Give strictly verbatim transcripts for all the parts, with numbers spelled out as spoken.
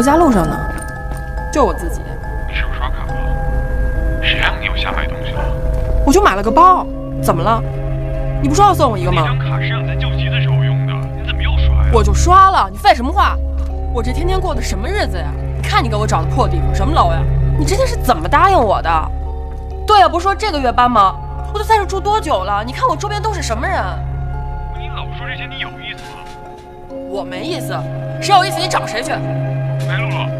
家路上呢，就我自己。 你是不是刷卡了？谁让你又瞎买东西了？ 我就买了个包，怎么了？你不说要送我一个吗？ 那张卡是让你在救急的时候用的，你怎么又刷呀？ 我就刷了，你废什么话？我这天天过的什么日子呀？你看你给我找的破地方，什么楼呀？你这天是怎么答应我的？对呀，不是说这个月搬吗？我都在这住多久了？你看我周边都是什么人？ 你老说这些，你有意思吗？ 我没意思，谁有意思你找谁去。 哎，露露。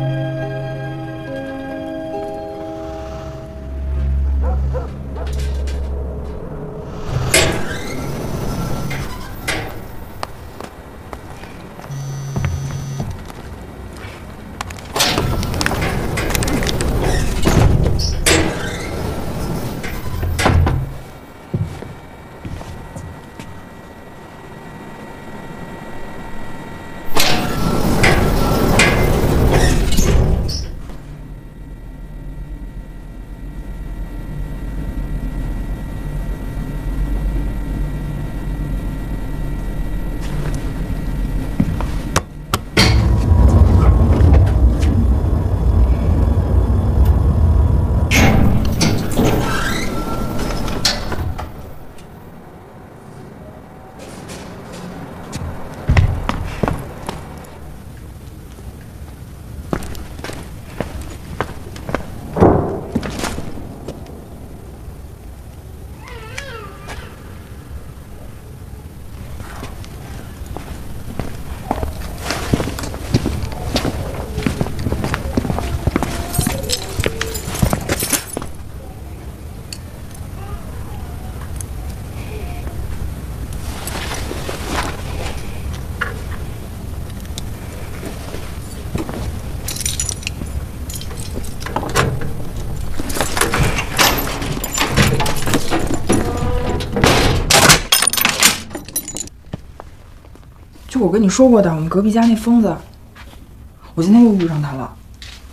就我跟你说过的，我们隔壁家那疯子，我今天又遇上他了，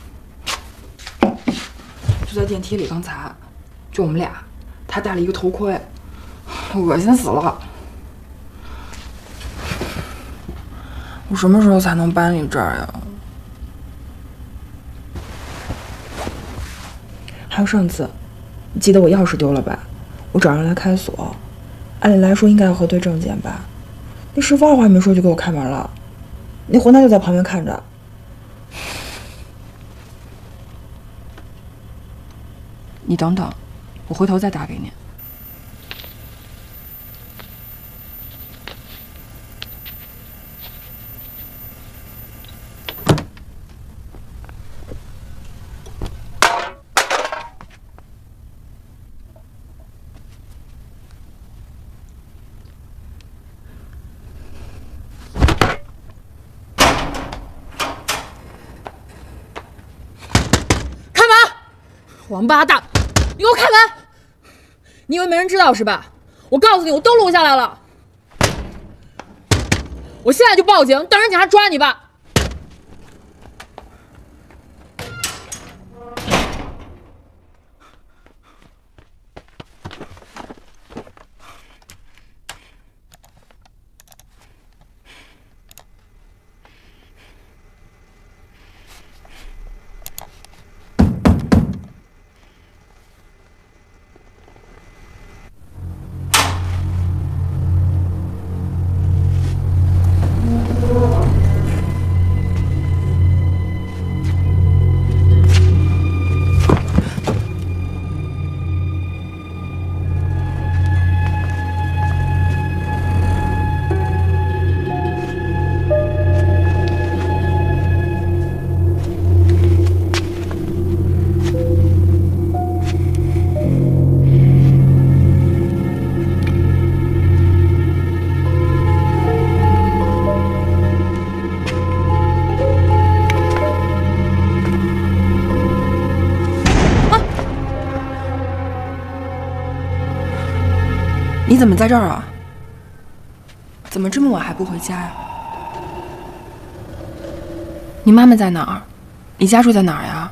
就在电梯里。刚才就我们俩，他戴了一个头盔，恶心死了。我什么时候才能搬离这儿呀？还有上次，你记得我钥匙丢了吧？我找人来开锁，按理来说应该要核对证件吧。那师傅二话没说就给我开门了，那混蛋就在旁边看着。 你等等，我回头再打给你。 王八蛋，你给我开门！你以为没人知道是吧？我告诉你，我都录下来了。我现在就报警，等着警察抓你吧。 你怎么在这儿啊？怎么这么晚还不回家呀？你妈妈在哪儿？你家住在哪儿呀？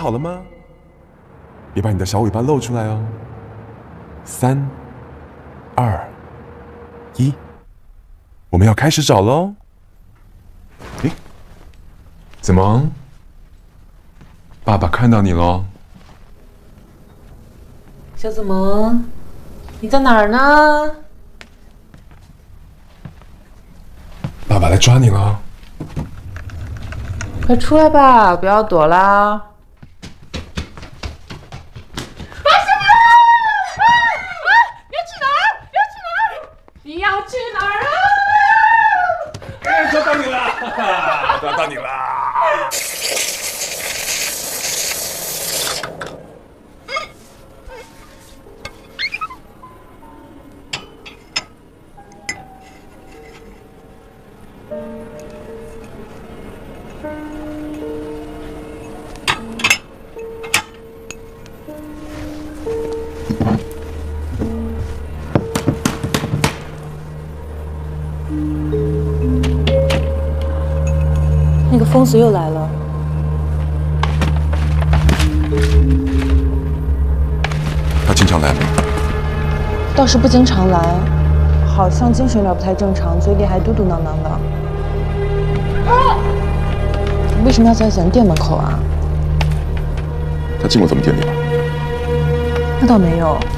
好了吗？别把你的小尾巴露出来哦。三、二、一，我们要开始找喽。诶，怎么？爸爸看到你喽？ 小紫萌，你在哪儿呢？ 爸爸来抓你了！ 快出来吧，不要躲啦！ 你要去哪儿啊？ 哎，抓到你了！抓到你了！ 那个疯子又来了。 他经常来吗？ 倒是不经常来，好像精神有点不太正常，嘴里还嘟嘟囔囔的。为什么要在咱店门口啊？ 他进过咱们店里吗？ 那倒没有。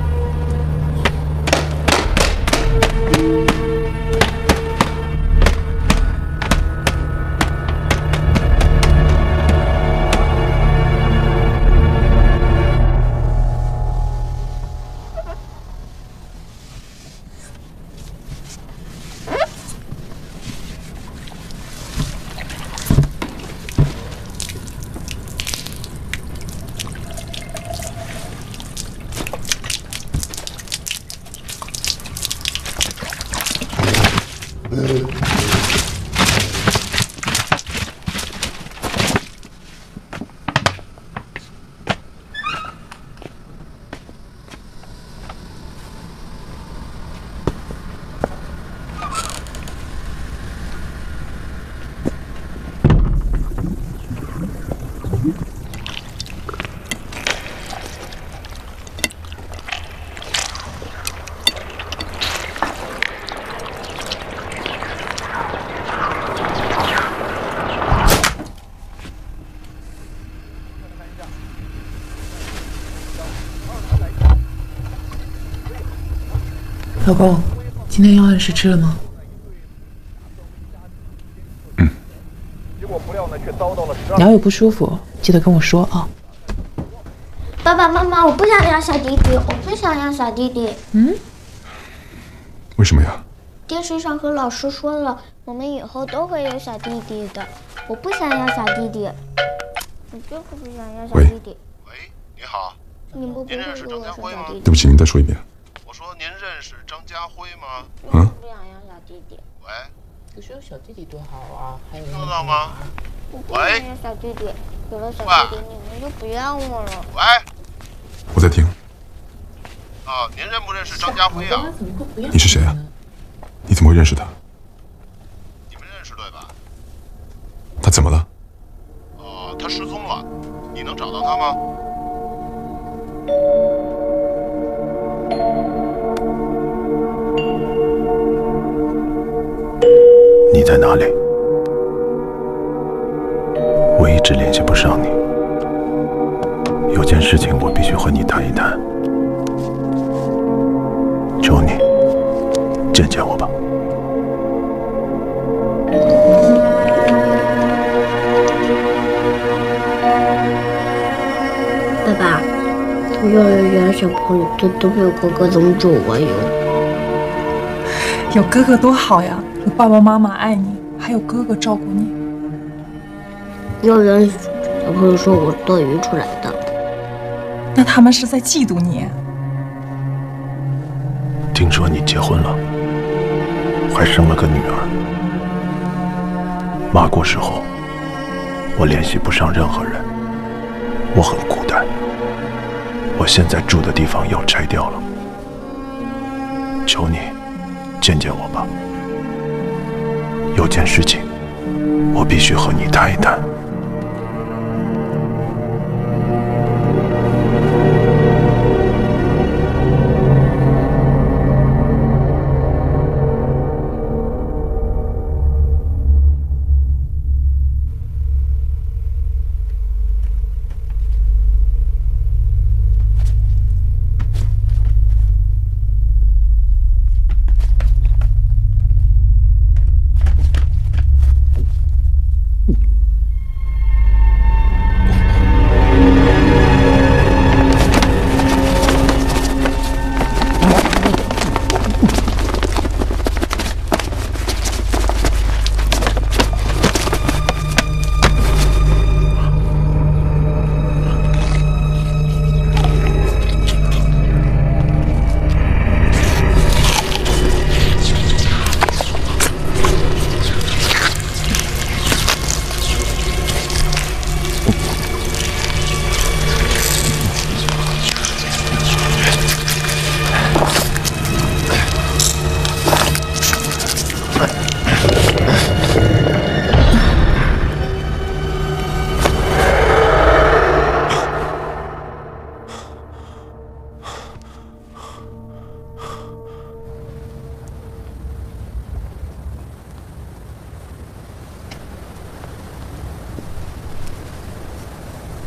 老公，今天药案是吃了吗？ 嗯。 哪有不舒服，记得跟我说啊。 爸爸妈妈，我不想要小弟弟，我不想要小弟弟。 嗯？ 为什么呀？ 电视上和老师说了，我们以后都会有小弟弟的。我不想要小弟弟，我就是不想要小弟弟。 喂，你好。 你们不会给我生小弟弟？ 对不起，您再说一遍。 我说您认识张家辉吗？ 嗯。不想要小弟弟。 喂。 可是有小弟弟多好啊，还有。 听得到吗？ 我不想要小弟弟，有了小弟弟，你们就不要我了。 喂。 我在听。 啊，您认不认识张家辉啊？ 你是谁啊？你怎么会认识他？ 你们认识对吧？ 他怎么了？ 哦，他失踪了，你能找到他吗？你在哪里？我一直联系不上你，有件事情我必须和你谈一谈。求你见见我吧。 爸爸，幼儿园小朋友都都没有哥哥，怎么只有我有？ 有哥哥多好呀！有爸爸妈妈爱你，还有哥哥照顾你。 幼儿园小朋友说我多余出来的， 那他们是在嫉妒你。 听说你结婚了，还生了个女儿。妈过世后，我联系不上任何人，我很孤单。我现在住的地方要拆掉了，求你见见我吧。有件事情，我必须和你谈一谈。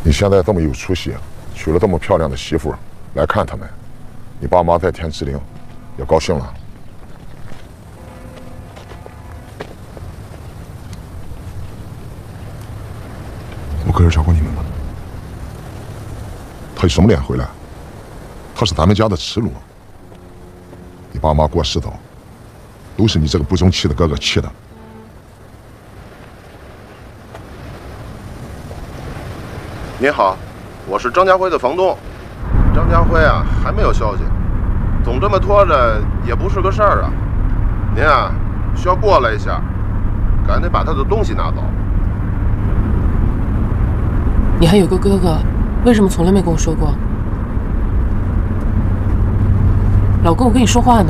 你现在这么有出息，娶了这么漂亮的媳妇来看他们，你爸妈在天之灵也高兴了。 我哥儿找过你们吗？ 他有什么脸回来？他是咱们家的耻辱。你爸妈过世早，都是你这个不争气的哥哥气的。 您好，我是张家辉的房东。张家辉啊，还没有消息，总这么拖着也不是个事儿啊。您啊，需要过来一下，赶紧把他的东西拿走。 你还有个哥哥，为什么从来没跟我说过？老公，我跟你说话呢。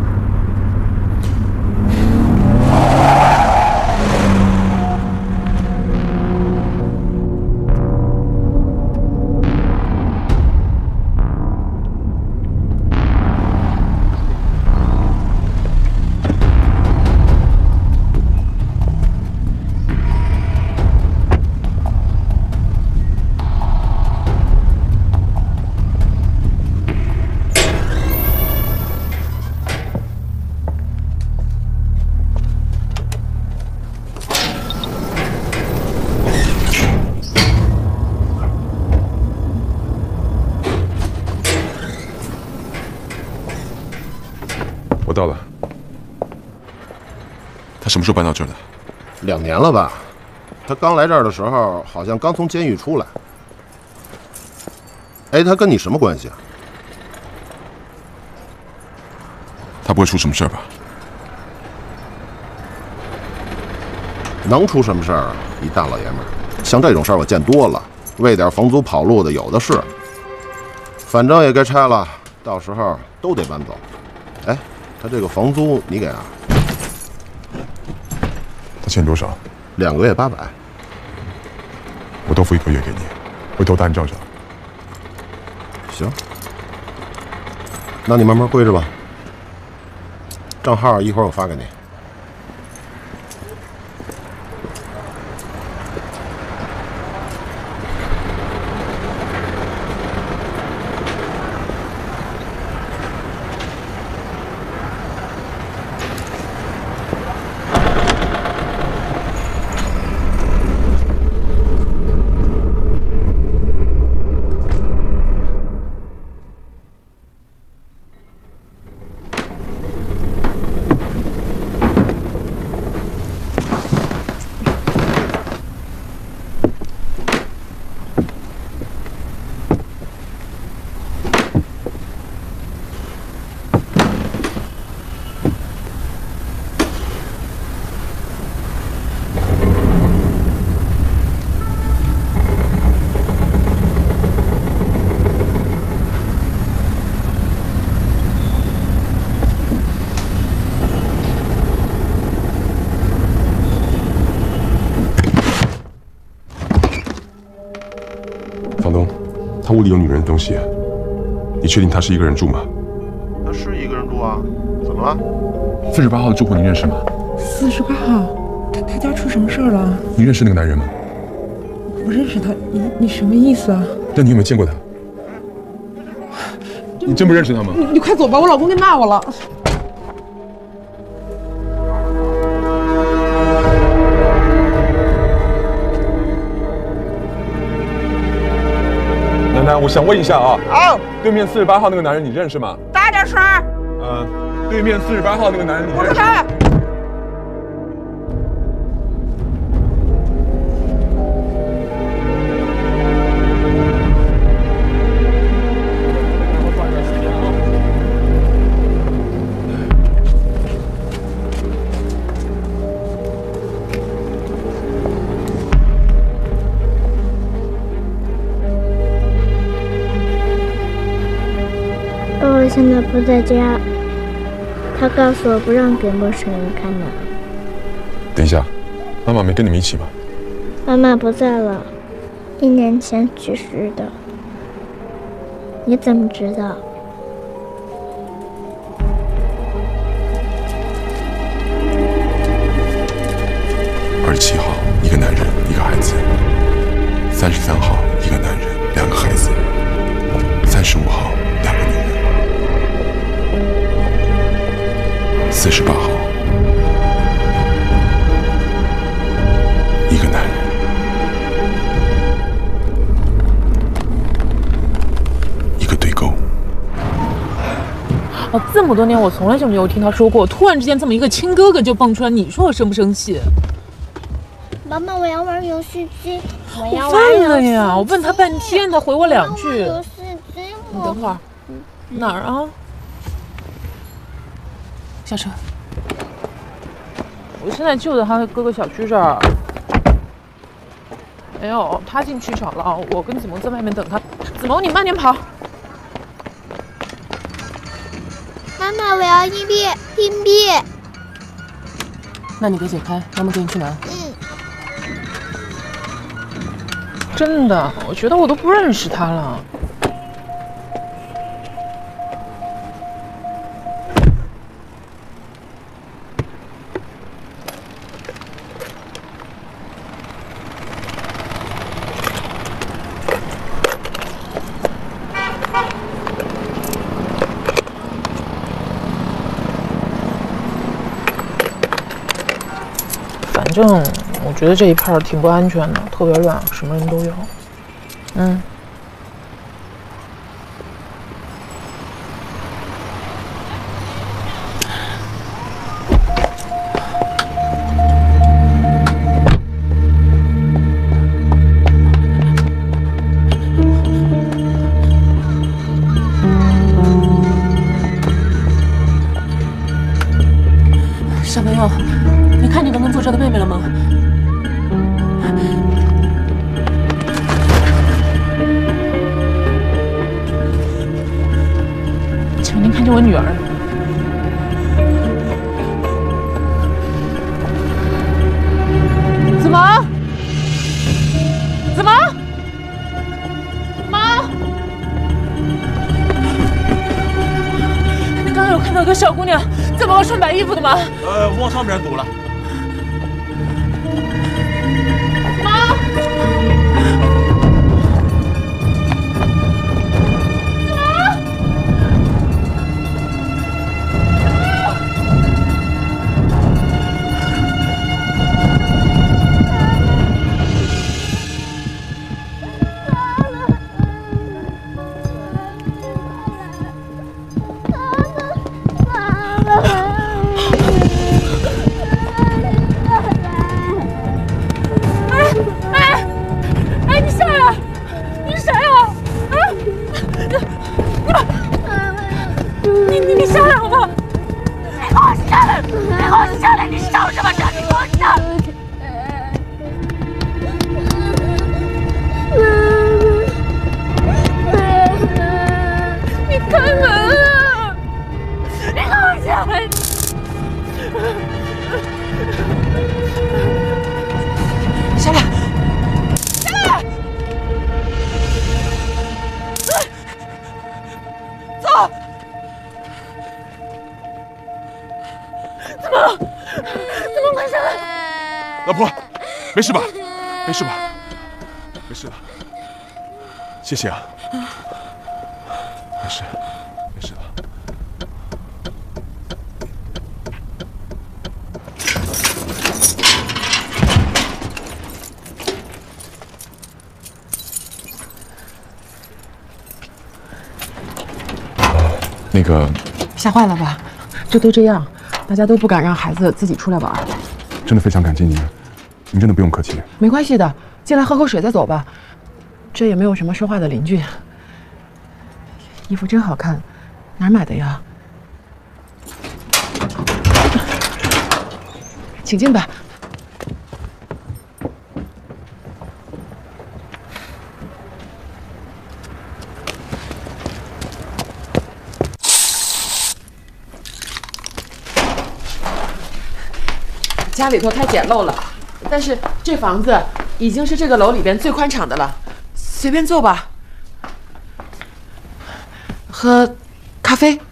我到了。他什么时候搬到这儿的？ 两年了吧？他刚来这儿的时候，好像刚从监狱出来。哎，他跟你什么关系啊？ 他不会出什么事儿吧？ 能出什么事儿啊？一大老爷们儿，像这种事儿我见多了，为点房租跑路的有的是。反正也该拆了，到时候都得搬走。哎。他这个房租你给啊？ 他欠多少？ 两个月八百。 我多付一个月给你，回头单照着。 行，那你慢慢归着吧。账号一会儿我发给你。 他屋里有女人的东西，你确定他是一个人住吗？ 他是一个人住啊，怎么了？ 四十八号的住户你认识吗？ 四十八号，他他家出什么事儿了？ 你认识那个男人吗？ 我不认识他，你你什么意思啊？ 那你有没有见过他？你真不认识他吗？ 你你快走吧，我老公该骂我了。 楠楠，我想问一下啊，啊，对面四十八号那个男人你认识吗？ 大点声。 呃，对面四十八号那个男人你认识？ 爸爸现在不在家，他告诉我不让给陌生人开门。 等一下，妈妈没跟你们一起吗？ 妈妈不在了，一年前去世的。你怎么知道？ 二十七号，一个男人，一个孩子；三十三号，一个男两个孩子，三十五号两个女人，四十八号一个男人。 哦，这么多年我从来就没有听他说过，突然之间这么一个亲哥哥就蹦出来，你说我生不生气？ 妈妈，我要玩游戏机。我要我玩问了呀，我问他半天，他回我两句。 游戏机。 你等会儿，哪儿啊？下车。我现在就在他哥哥小区这儿。没有，他进去找了，我跟子萌在外面等他。子萌，你慢点跑。 妈妈，我要硬币，硬币。 那你给解开，妈妈给你去拿。 嗯。 真的，我觉得我都不认识他了。反正我觉得这一片挺不安全的，特别乱，什么人都有。嗯。 小朋友，你看你刚刚坐车的妹妹了吗？ 请问您看见我女儿？子萌，子萌，妈，你刚刚有看到一个小姑娘在门口穿白衣服的吗？ 呃，往上边堵了。 妈。 老婆，没事吧？没事吧？没事了，谢谢啊。没事，没事了。那个， 吓坏了吧？这都这样，大家都不敢让孩子自己出来玩。 真的非常感激您，您真的不用客气。 没关系的，进来喝口水再走吧。这也没有什么说话的邻居。衣服真好看，哪儿买的呀？请进吧。家里头太简陋了，但是这房子已经是这个楼里边最宽敞的了，随便坐吧。喝咖啡。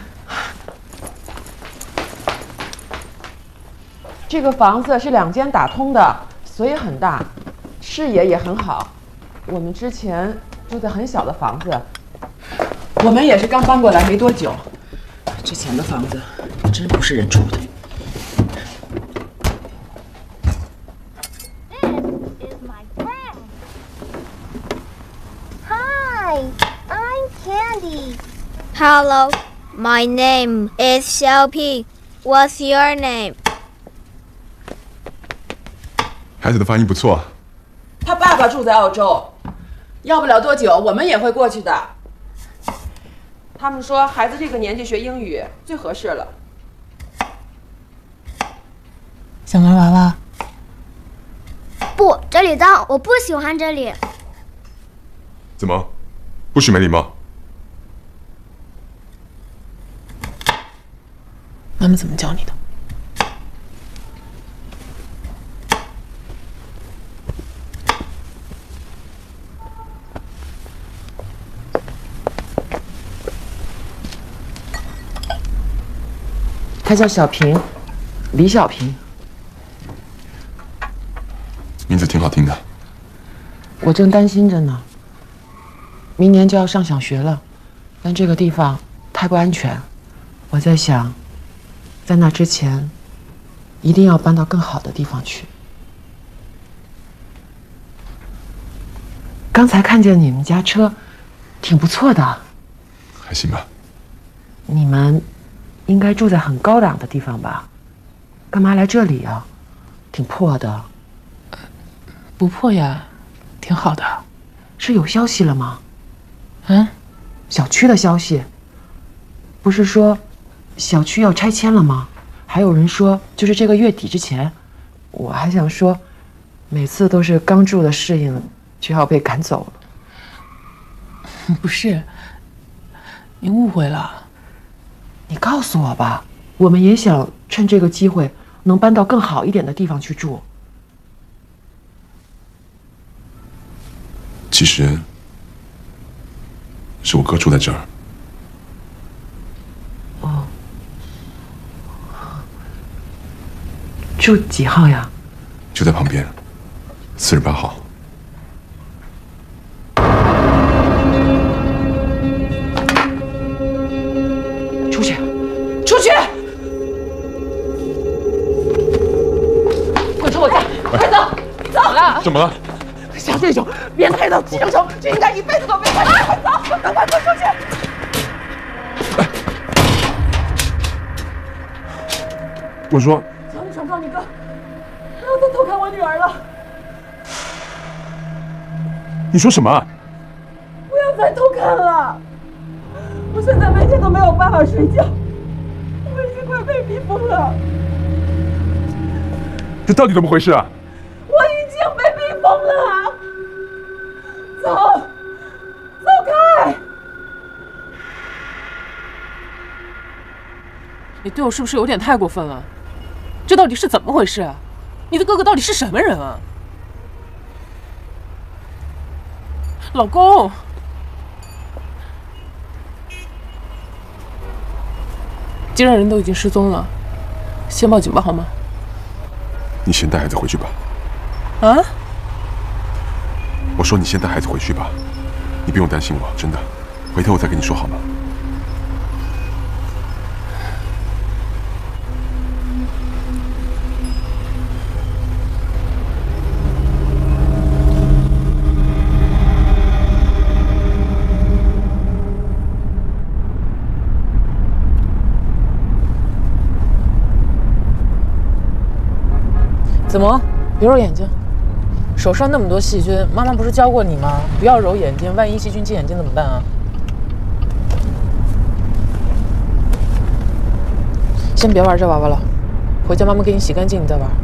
这个房子是两间打通的，所以很大，视野也很好。我们之前住在很小的房子，我们也是刚搬过来没多久。之前的房子真不是人住的。 Hello, my name is Xiaoping. What's your name? 孩子的发音不错。 他爸爸住在澳洲，要不了多久我们也会过去的。他们说孩子这个年纪学英语最合适了。 想玩娃娃？ 不，这里脏，我不喜欢这里。 怎么，不许没礼貌？ 妈妈怎么教你的？ 她叫小平，李小平。 名字挺好听的。 我正担心着呢。明年就要上小学了，但这个地方太不安全，我在想。 在那之前，一定要搬到更好的地方去。刚才看见你们家车，挺不错的。 还行吧。 你们应该住在很高档的地方吧？干嘛来这里啊？挺破的。 不破呀，挺好的。 是有消息了吗？ 嗯， 小区的消息。不是说。 小区要拆迁了吗？还有人说就是这个月底之前。我还想说，每次都是刚住的适应了，就要被赶走了。不是，你误会了。 你告诉我吧，我们也想趁这个机会能搬到更好一点的地方去住。 其实，是我哥住在这儿。 住几号呀？ 就在旁边，四十八号。 出去，出去！滚出我家！快走，走了！ 怎么了？ 像这种变态到寄生虫，就应该一辈子都别看！快走，赶快滚出去！ 我说。 想告你哥，不要再偷看我女儿了！ 你说什么？ 不要再偷看了！我现在每天都没有办法睡觉，我已经快被逼疯了。 这到底怎么回事啊？ 我已经被逼疯了！走，走开！ 你对我是不是有点太过分了？ 这到底是怎么回事啊？你的哥哥到底是什么人啊？老公，既然人都已经失踪了，先报警吧，好吗？ 你先带孩子回去吧。 啊？ 我说你先带孩子回去吧，你不用担心我，真的。回头我再跟你说好吗？ 怎么？别揉眼睛，手上那么多细菌，妈妈不是教过你吗？不要揉眼睛，万一细菌进眼睛怎么办啊？先别玩这娃娃了，回家妈妈给你洗干净，你再玩。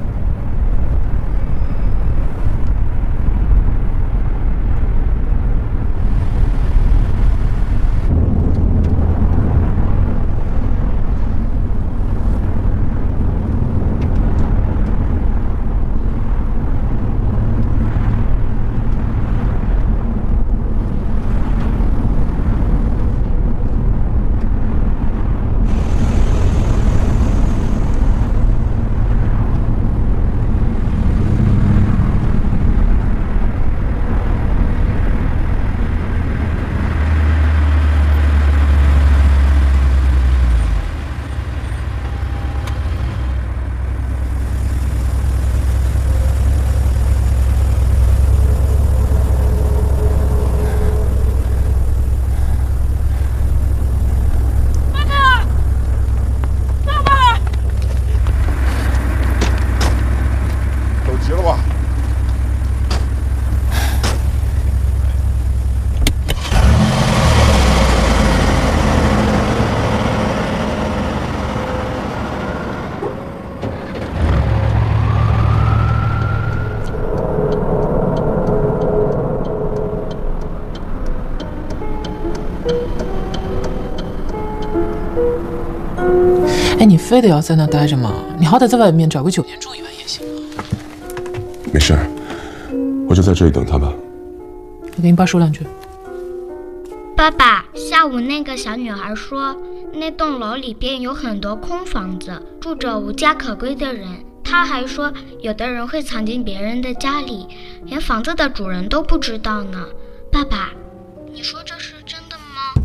非得要在那待着吗？你好歹在外面找个酒店住一晚也行啊。 没事儿，我就在这里等他吧。 我给你爸说两句。 爸爸，下午那个小女孩说，那栋楼里边有很多空房子，住着无家可归的人。她还说，有的人会藏进别人的家里，连房子的主人都不知道呢。爸爸，你说这是真的吗？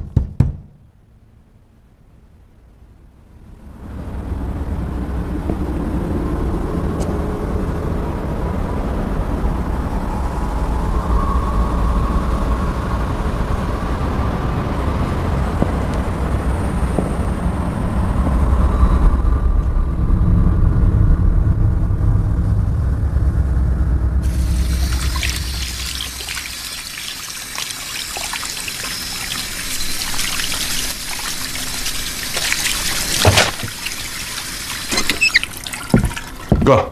哥，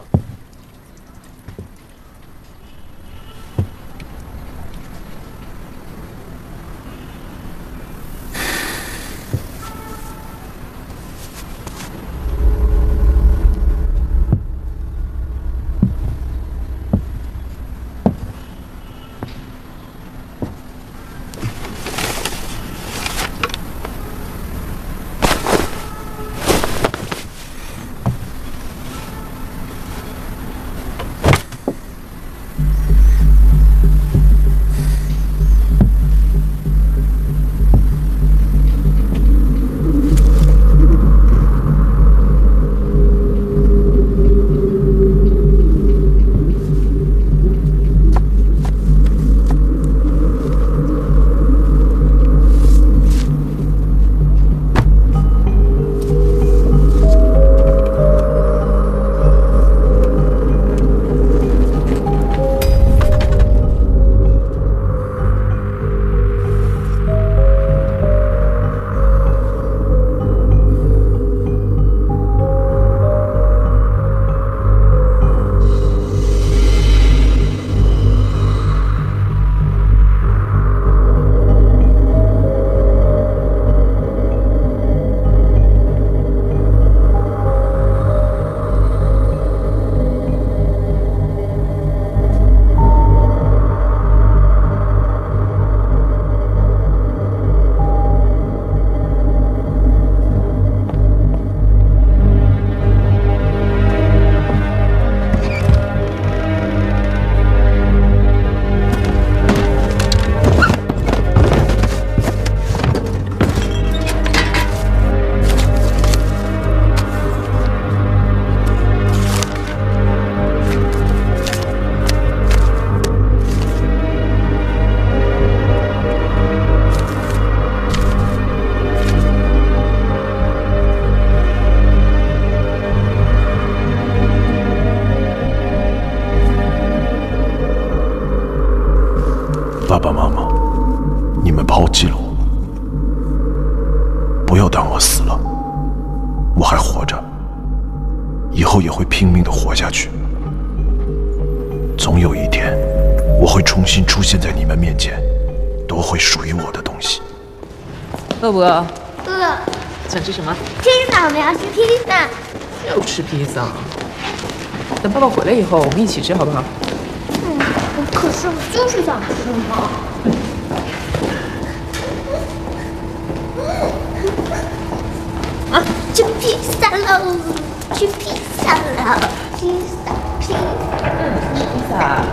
爸爸妈妈，你们抛弃了我，不要当我死了，我还活着，以后也会拼命的活下去。总有一天，我会重新出现在你们面前，夺回属于我的东西。 饿不饿？ 饿。 想吃什么？ 披萨，我们要吃披萨。 又吃披萨？等爸爸回来以后，我们一起吃好不好？ 嗯，可是我就是想吃嘛。啊，吃披萨喽！吃披萨了，披萨，披萨。 嗯，吃披萨。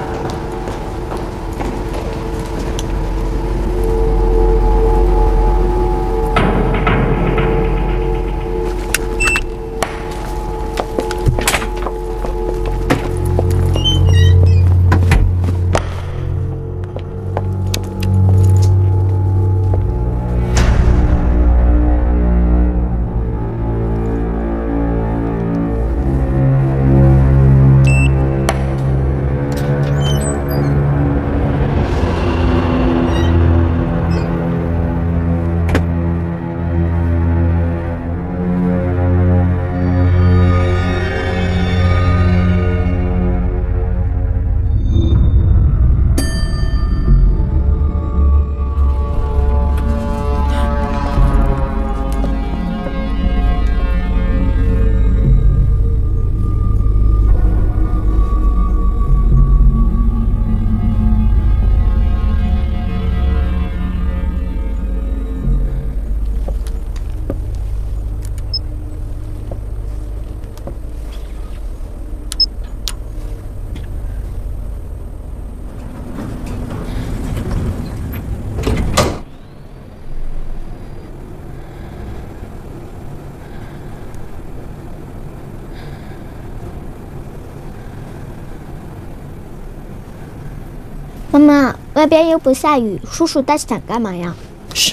妈妈，外边又不下雨，叔叔带伞干嘛呀？ 是。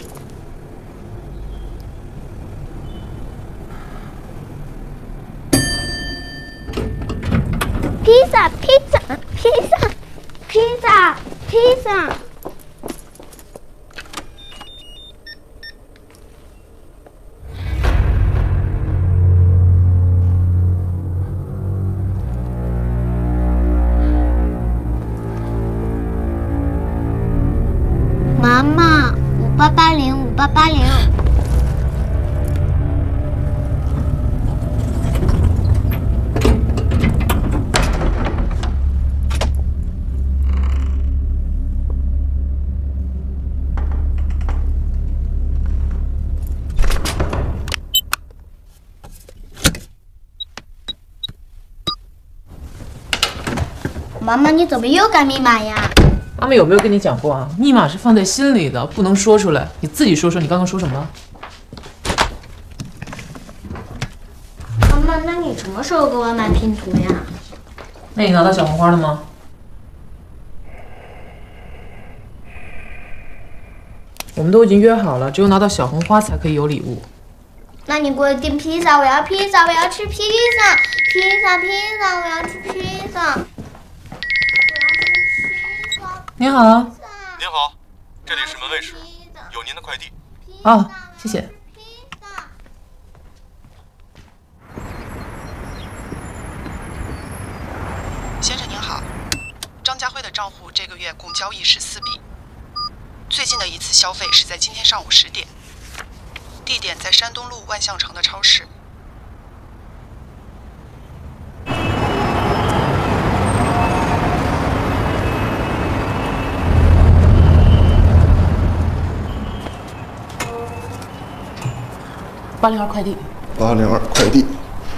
披萨，披萨，披萨，披萨，披萨。妈妈，五八八零，五八八零。妈妈，你怎么又改密码呀？ 妈妈有没有跟你讲过啊？密码是放在心里的，不能说出来。你自己说说，你刚刚说什么了？ 妈妈，那你什么时候给我买拼图呀？ 那你拿到小红花了吗？我们都已经约好了，只有拿到小红花才可以有礼物。 那你给我订披萨，我要披萨，我要吃披萨，披萨，披萨，我要吃披萨。 您好。 您好，这里是门卫室，有您的快递。 哦，谢谢。 先生您好，张家辉的账户这个月共交易十四笔，最近的一次消费是在今天上午十点，地点在山东路万象城的超市。 八零二快递。 八零二快递。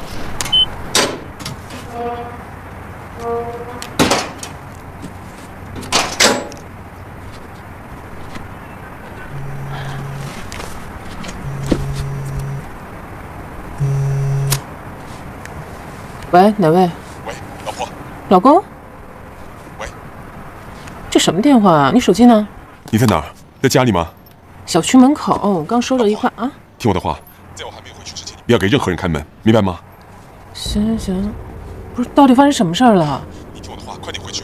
喂，哪位？ 喂，老婆。 老公。 喂。 这什么电话啊？你手机呢？ 你在哪儿？在家里吗？ 小区门口，刚收了一块啊。 听我的话，在我还没回去之前，不要给任何人开门，明白吗？ 行行行，不是，到底发生什么事儿了？ 你听我的话，快点回去。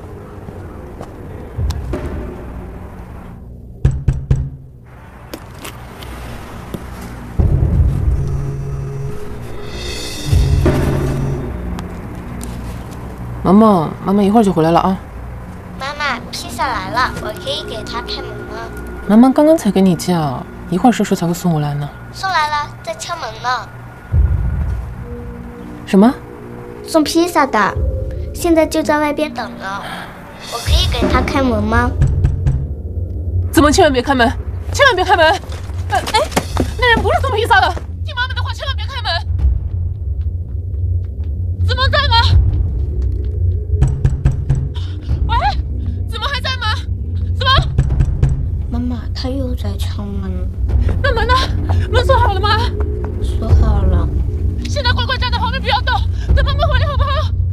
萌萌，妈妈一会儿就回来了啊。 妈妈，披萨来了，我可以给他开门吗？ 妈妈刚刚才给你叫，一会儿叔叔才会送过来呢。 送来了，在敲门呢。 什么？ 送披萨的，现在就在外边等着。我可以给他开门吗？ 怎么千万别开门，千万别开门！呃，哎，那人不是送披萨的，听妈妈的话，千万别开门。子萌在吗？喂，子萌还在吗？子萌。 妈妈，他又在敲门。 那门呢？门锁好了吗？ 锁好了。 现在乖乖站在旁边，不要动，等妈妈回来，好不好？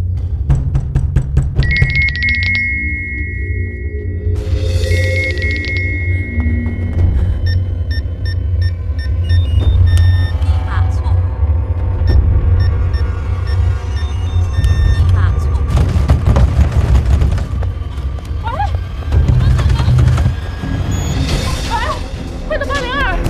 密码错误。密码错误。喂，喂，快到八零二。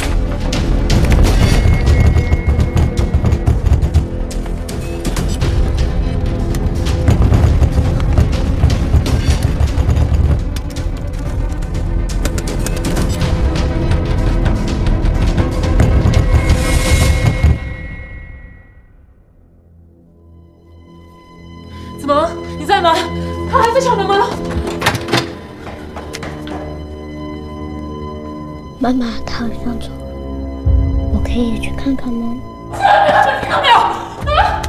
子萌，你在吗？他还在敲门吗？ 妈妈，他好像走了，我可以去看看吗？ 千万别开门，听到没有？啊！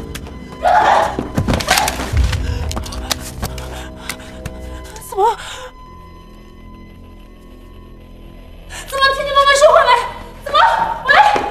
子萌，子萌，听见妈妈说话没？子萌，喂！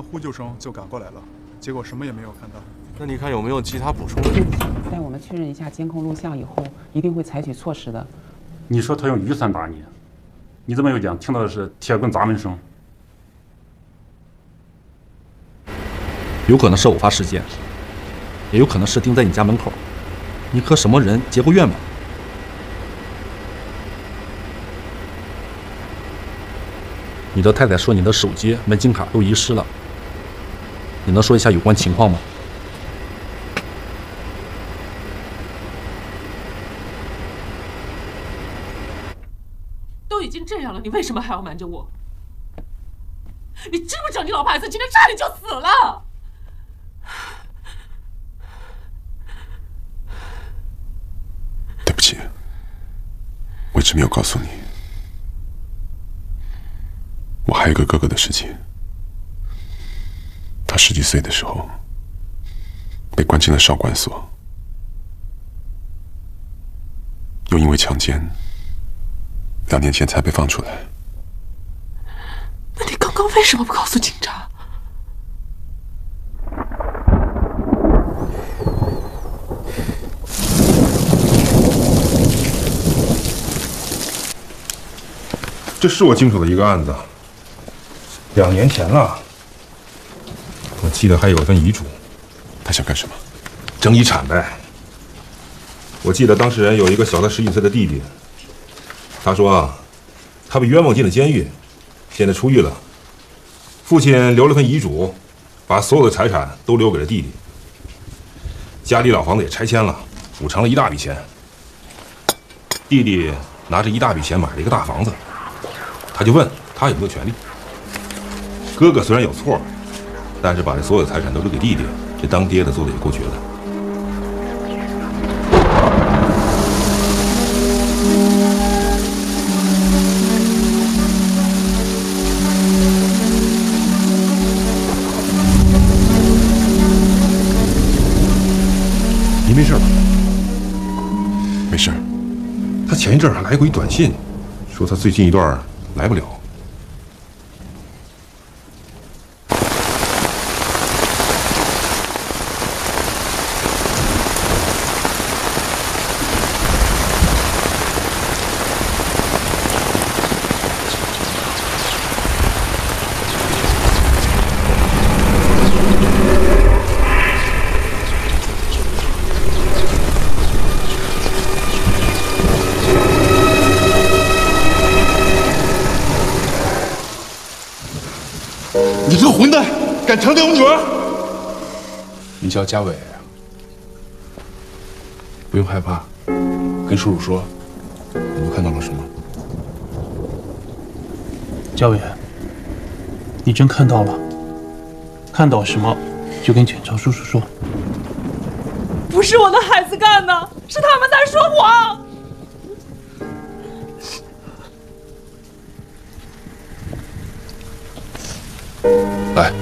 呼救声就赶过来了，结果什么也没有看到。 那你看有没有其他补充的？ 待我们确认一下监控录像以后，一定会采取措施的。 你说他用雨伞打你，你怎么又讲听到的是铁棍砸门声？ 有可能是偶发事件，也有可能是钉在你家门口。你和什么人结过怨吗？你的太太说你的手机、门禁卡都遗失了，你能说一下有关情况吗？ 都已经这样了，你为什么还要瞒着我？你知不知道你老婆孩子今天差点就死了？ 对不起，我一直没有告诉你。我还有个哥哥的事情，他十几岁的时候被关进了少管所，又因为强奸，两年前才被放出来。 那你刚刚为什么不告诉警察？ 这是我经手的一个案子。两年前了，我记得还有一份遗嘱。 他想干什么？ 争遗产呗。我记得当事人有一个小他十几岁的弟弟。他说啊，他被冤枉进了监狱，现在出狱了。父亲留了份遗嘱，把所有的财产都留给了弟弟。家里老房子也拆迁了，补偿了一大笔钱。弟弟拿着一大笔钱买了一个大房子，他就问他有没有权利。哥哥虽然有错，但是把这所有的财产都留给弟弟，这当爹的做的也够绝的。你没事吧？ 没事。 他前一阵还来过一短信，说他最近一段来不了。 你这个混蛋，敢强奸我女儿！ 你叫嘉伟，不用害怕，跟叔叔说，你们看到了什么？ 嘉伟，你真看到了？看到什么就跟检察叔叔说。 不是我的孩子干的，是他们在说谎。 来，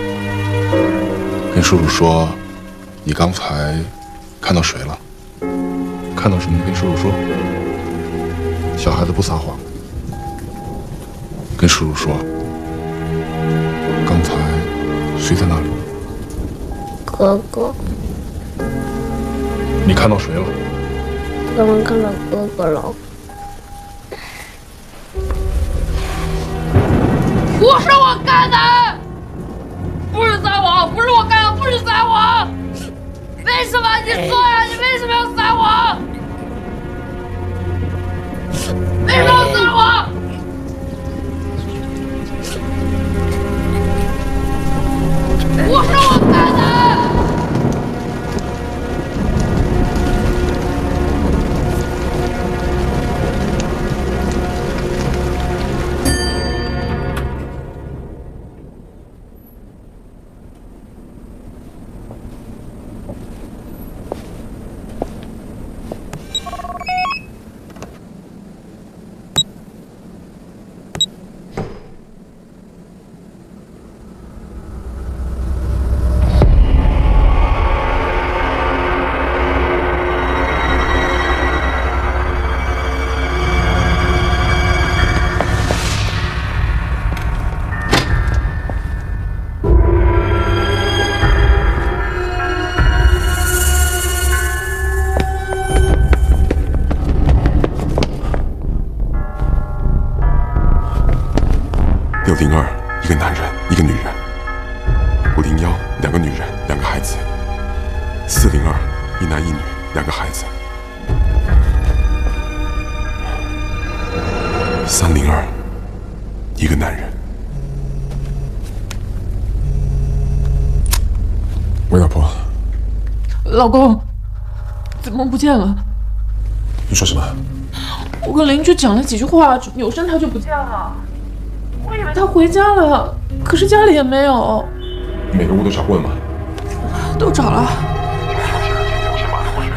跟叔叔说，你刚才看到谁了？看到什么？跟叔叔说。小孩子不撒谎。跟叔叔说，刚才谁在那里？ 哥哥。 你看到谁了？ 刚刚看到哥哥了。 不是我干的，不是撒谎，不是我干的，不是撒谎。为什么？你说呀，你为什么要撒谎？为什么要撒谎？不是我干的。 六零二，一个男人，一个女人。五零幺，两个女人，两个孩子。四零二，一男一女，两个孩子。三零二，一个男人。喂，老婆。 老公，怎么不见了？ 你说什么？ 我跟邻居讲了几句话，扭身他就不见了。我以为他回家了，可是家里也没有。 你每个屋都找过了吗？ 都找了。 我先马上过去。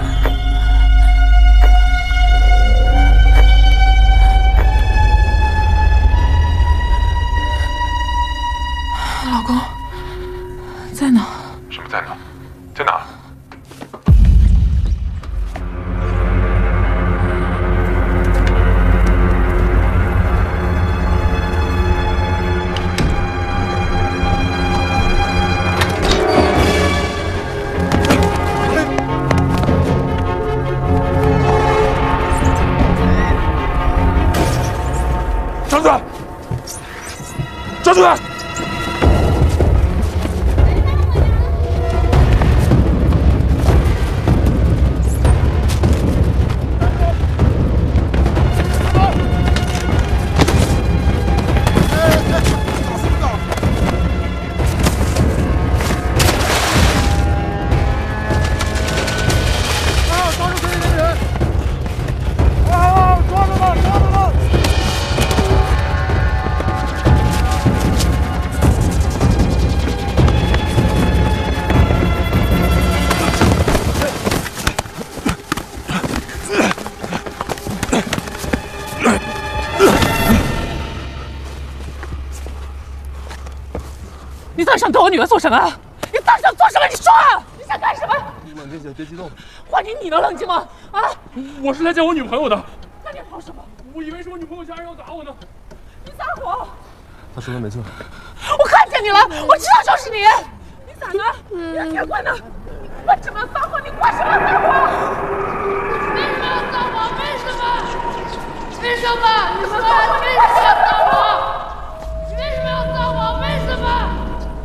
老公，在哪？ 什么在哪？在哪？ 张嘴！张嘴！ 你到底想对我女儿做什么？你到底想做什么？你说啊！你想干什么？ 冷静些，别激动。 换你，你能冷静吗？啊！ 我是来见我女朋友的。 那你跑什么？ 我以为是我女朋友家人要打我呢。 你撒谎！ 他说的没错。 我看见你了，我知道就是你。你咋了？你要结婚呢？你为什么要撒谎？你为什么要撒谎？ 为什么要撒谎？为什么？为什么？你说啊，你为什么要撒谎？你为什么要撒谎？为什么？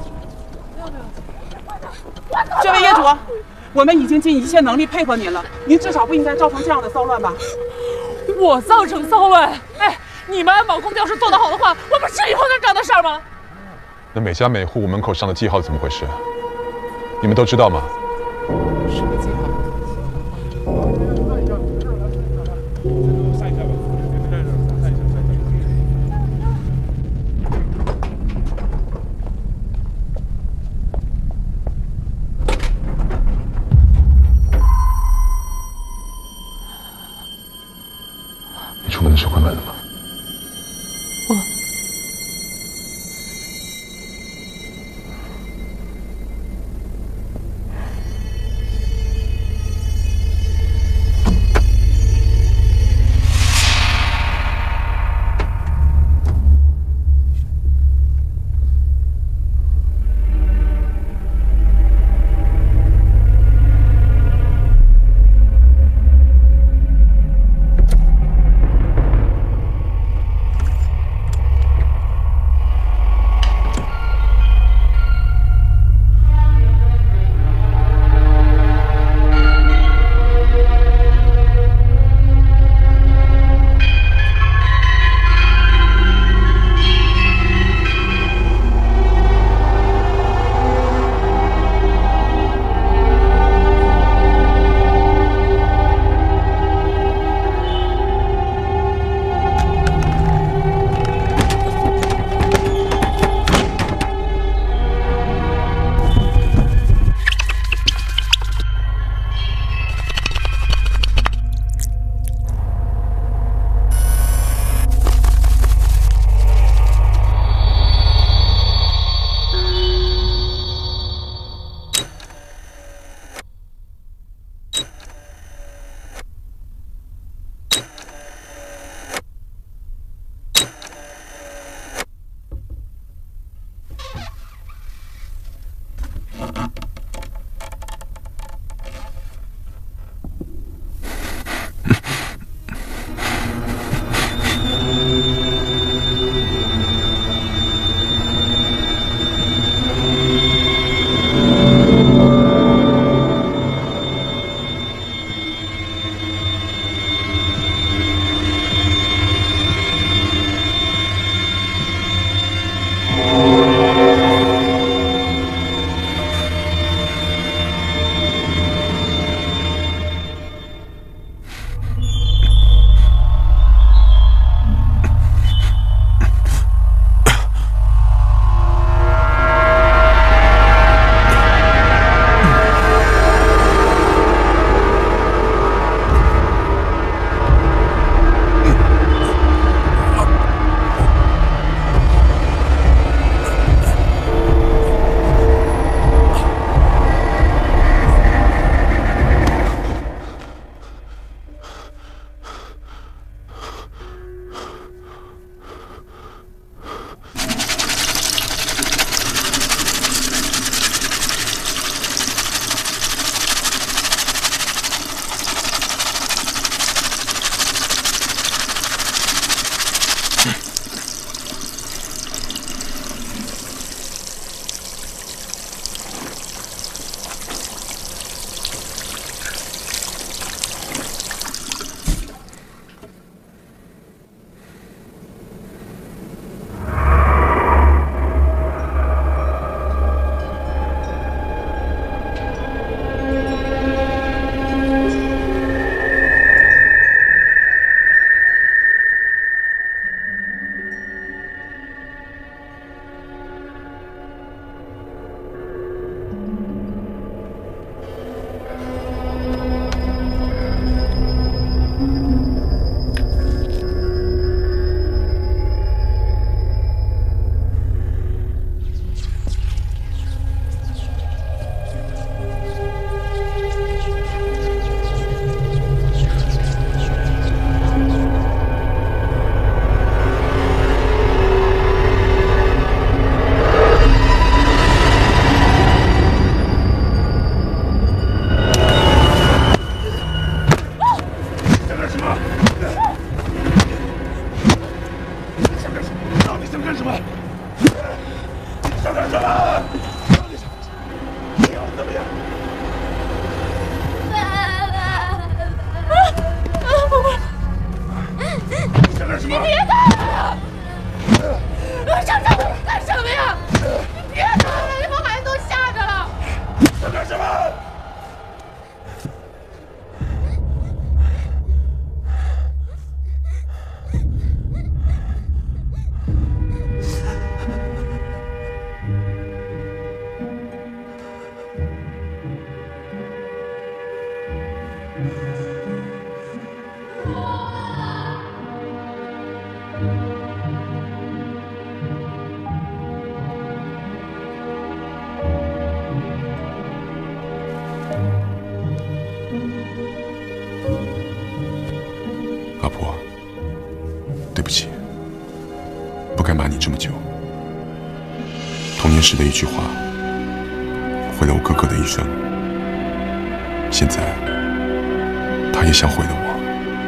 这位业主，我们已经尽一切能力配合您了，您至少不应该造成这样的骚乱吧？ 我造成骚乱？哎，你们安保工作要是做得好的话，我不至于碰上这样的事儿吗？ 那每家每户门口上的记号怎么回事？你们都知道吗？ 什么记号？ 你出门的时候关门了吗？ 我。 瞒你这么久。童年时的一句话，毁了我哥哥的一生。现在，他也想毁了我。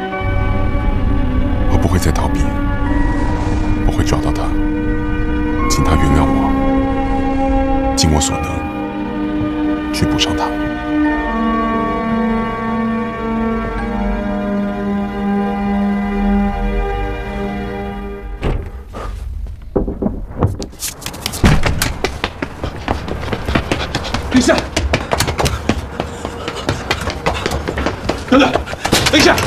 我不会再逃避，我会找到他，请他原谅我，尽我所能去补偿他。 等一下，等等，等一下！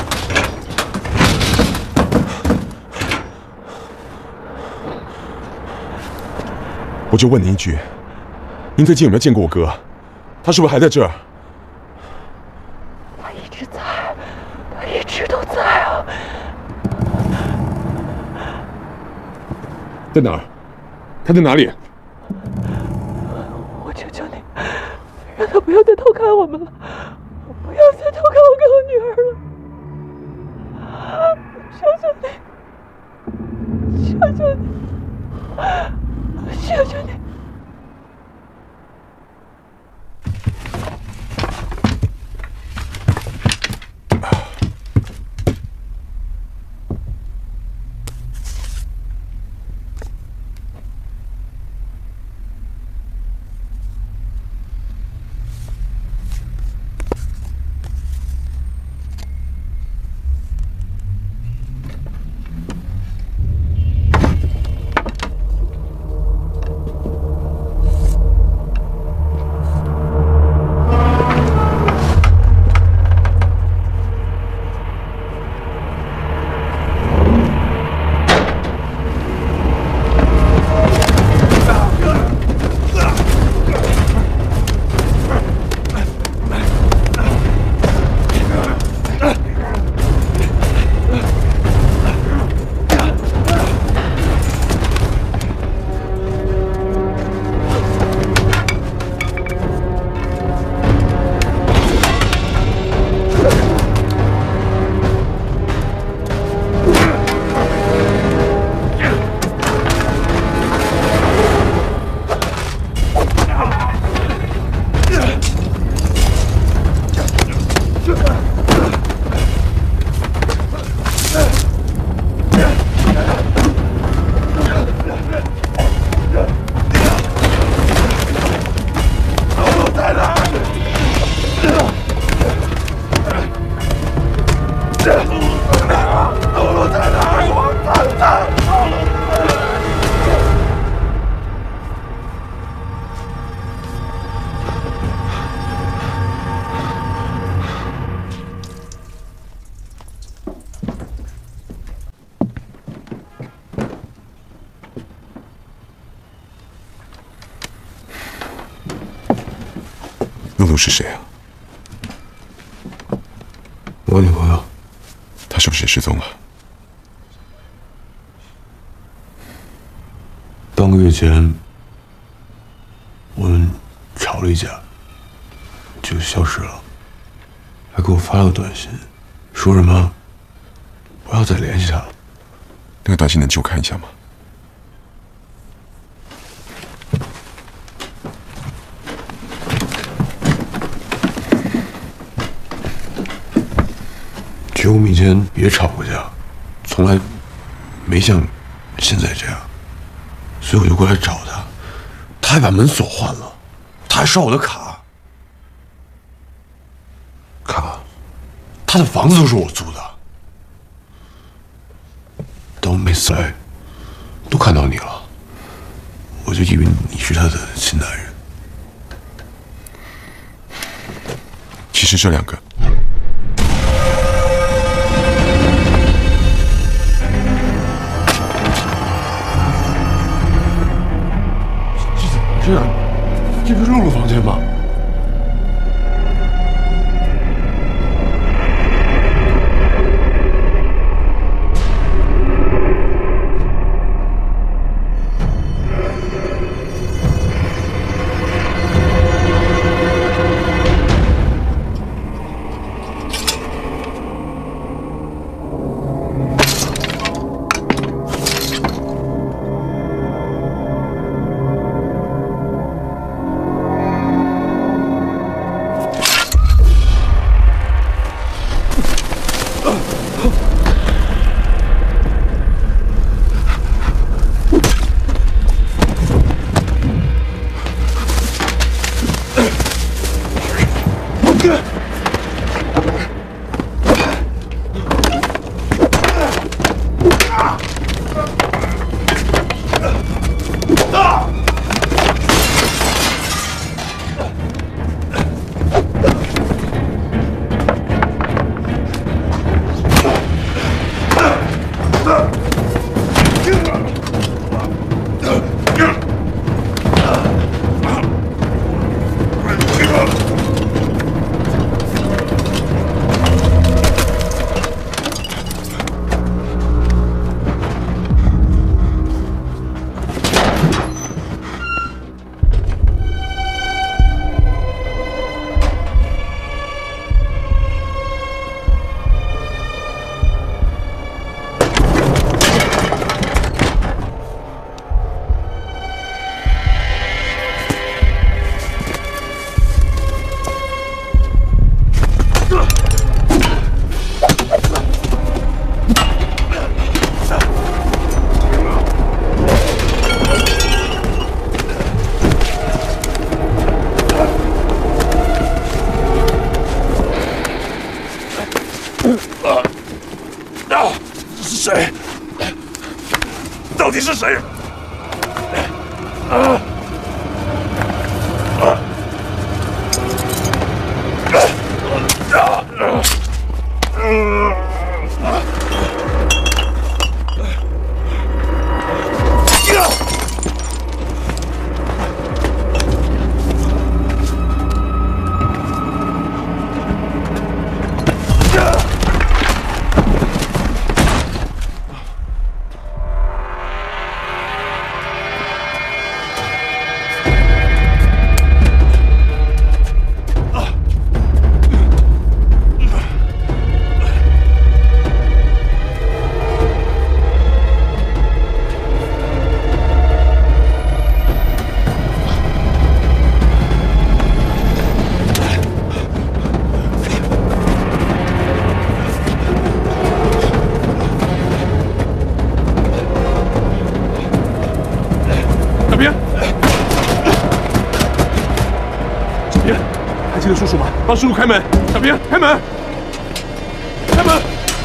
我就问您一句，您最近有没有见过我哥？他是不是还在这儿？ 他一直在，他一直都在啊！ 在哪儿？他在哪里？ 让他不要再偷看我们了，不要再偷看我跟我女儿了，求求你，求求你，求求你！ 露露是谁啊？ 我女朋友。 她是不是也失踪了？ 半个月前，我们吵了一架，就消失了，还给我发了个短信，说什么不要再联系他了。 那个短信能借我看一下吗？ 觉得我们以前也吵过架，从来没像现在这样，所以我就过来找他，他还把门锁换了，他还刷我的卡，卡，他的房子都是我租的。等我每次来，都看到你了，我就以为你是他的新男人。其实这两个。 这，这不是露露房间吗？ 谁？到底是谁？啊！ 记得叔叔吗？帮叔叔开门，小平，开门，开门！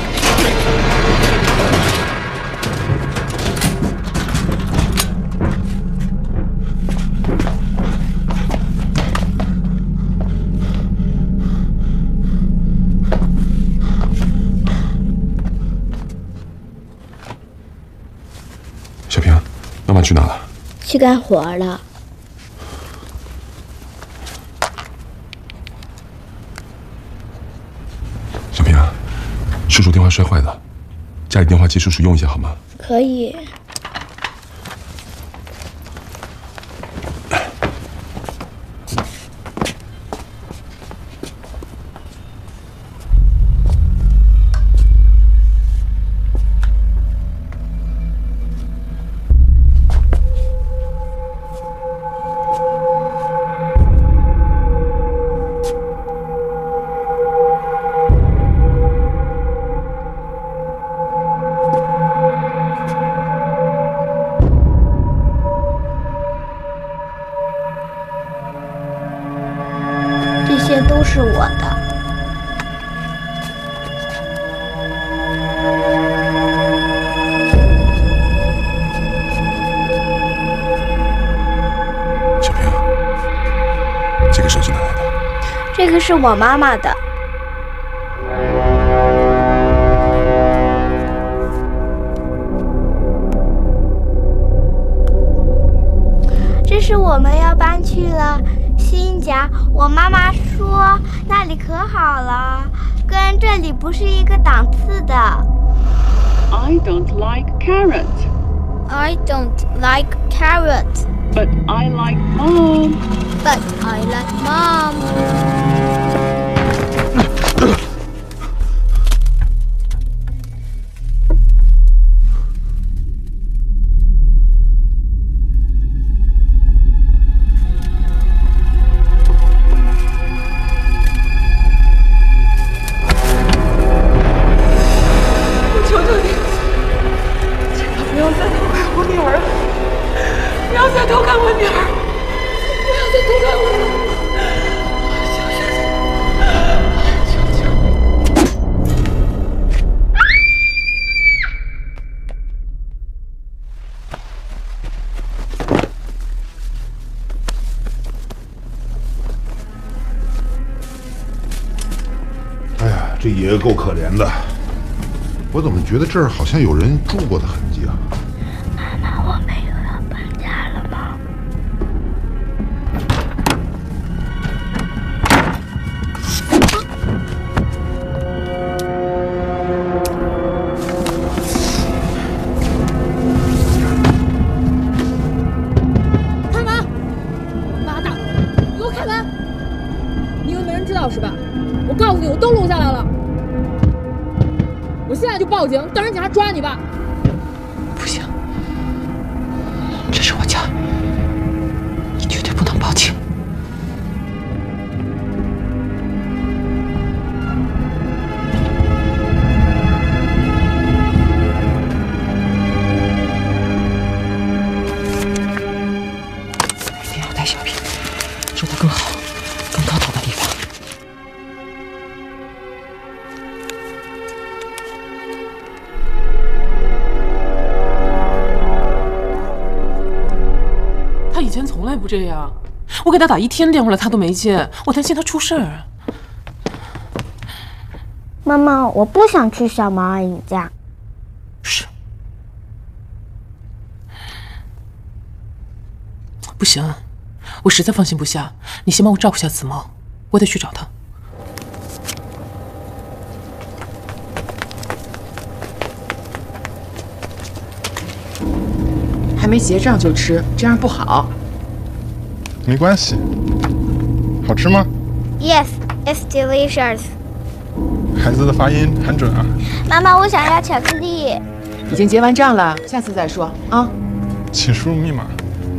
小平，妈妈去哪了？ 去干活了。 叔叔电话摔坏了，家里电话借叔叔用一下好吗？ 可以。这些都是我的。 小平，这个手机哪来的？ 这个是我妈妈的。这是我们要搬去了。 新家，我妈妈说那里可好了，跟这里不是一个档次的。 I don't like carrot. I don't like carrot. But I like mom. But I like mom. 不要再偷看我女儿！不要再偷看我！求求你！ 也够可怜的。我怎么觉得这儿好像有人住过的痕迹啊？ 妈妈，我们又要搬家了吗？ 开门！妈的，你给我开门！你以为没人知道是吧？我告诉你，我都录下来了。我现在就报警，等着警察抓你吧！ 不行，这是我家，你绝对不能报警。一定要带小平，住得更好、更高档的地方。 他以前从来不这样，我给他打一天电话了，他都没接，我担心他出事儿。 妈妈，我不想去小毛阿姨家。 是。不行，我实在放心不下，你先帮我照顾下子墨，我得去找他。还没结账就吃，这样不好。 没关系，好吃吗？ Yes, it's delicious. 孩子的发音很准啊。 妈妈，我想要巧克力。 已经结完账了，下次再说啊。 请输入密码。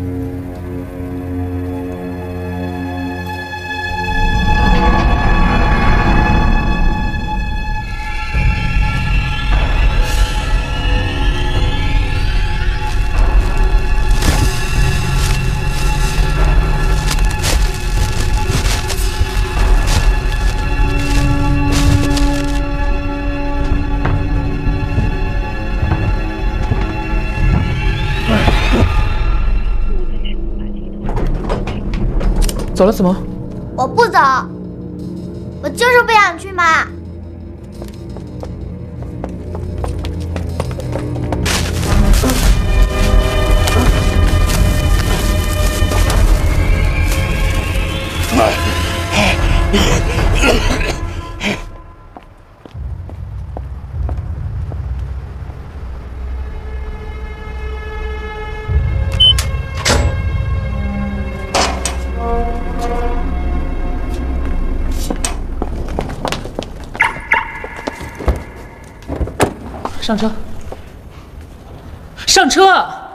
走了，子墨。 我不走，我就是不想去嘛。 上车！上车！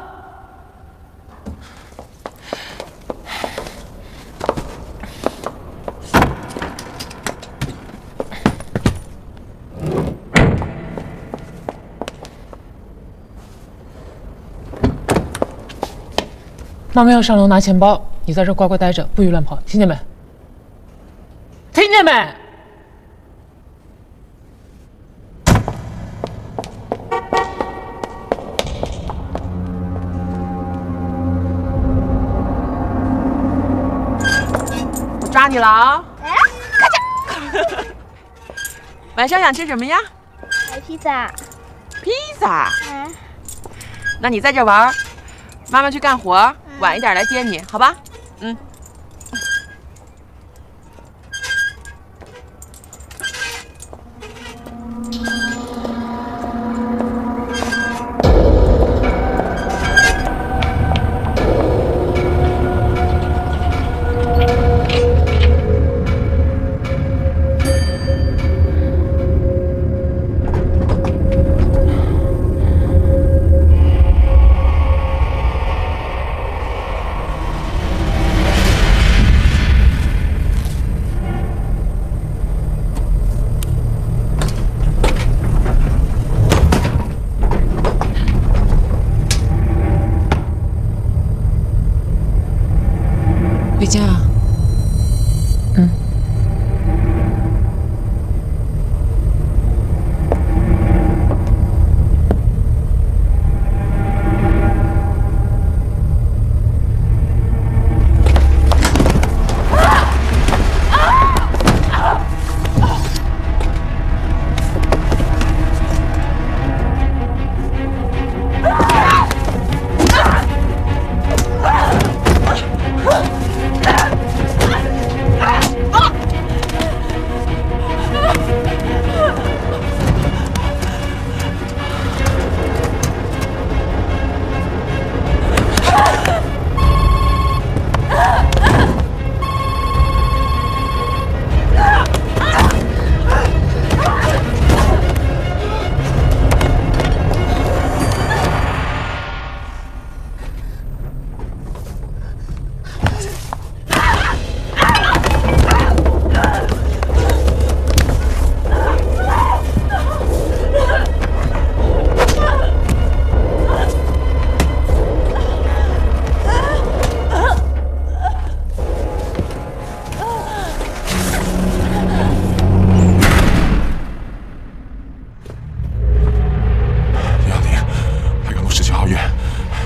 妈妈要上楼拿钱包，你在这乖乖待着，不许乱跑，听见没？听见没？抓你了啊！ 哎，快点！晚上想吃什么呀？ 来披萨。 披萨？ 嗯。 那你在这玩，妈妈去干活，嗯、晚一点来接你，好吧？嗯。回家啊？嗯。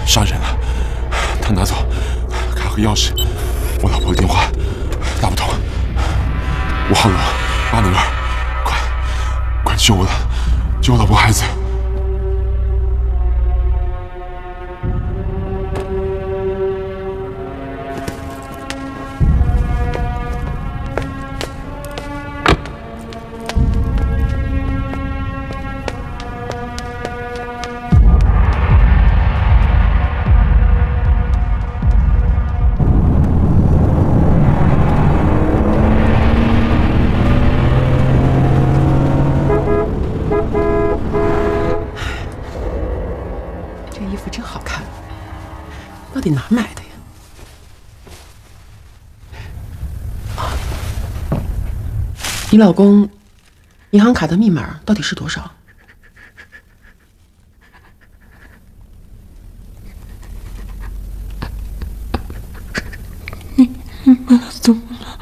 杀人了！他拿走卡和钥匙，我老婆的电话打不通。五号楼八零二，快快救我了，救我老婆孩子！ 到底哪买的呀？你老公银行卡的密码到底是多少？ 你你们怎么了？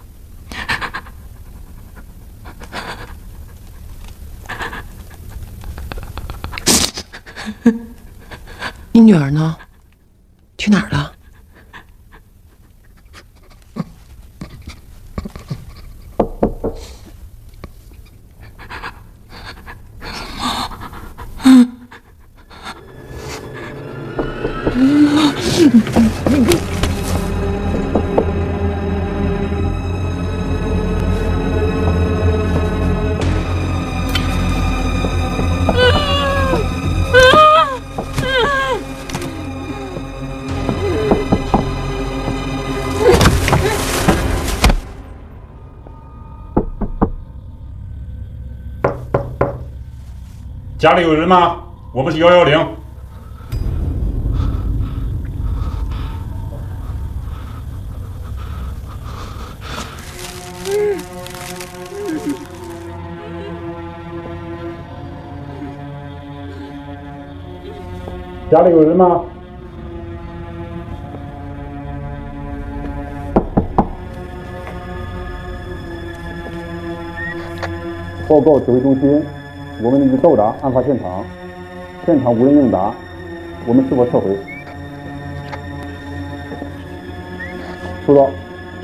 你女儿呢？去哪儿了？ 家里有人吗？我们是幺幺零。家里有人吗？报告指挥中心。我们已经到达案发现场，现场无人应答，我们是否撤回？收到。